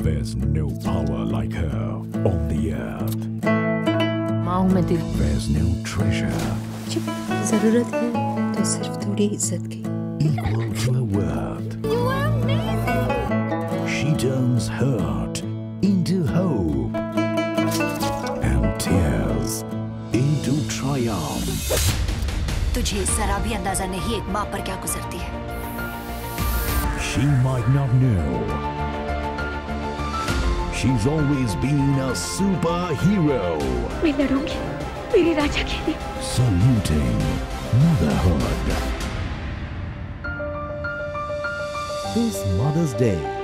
There's no power like her on the earth. माँ हूँ मैं तेरी। There's no treasure जरूरत है तो सिर्फ थोड़ी इज्जत की। equal to her word. You are amazing. She turns hurt into hope and tears into triumph. तुझे जरा भी अंदाजा नहीं एक माँ पर क्या गुजरती है। She might not know. She's always been a superhero. मैं लड़ूंगी मेरी राजा के लिए। Saluting motherhood. This Mother's Day,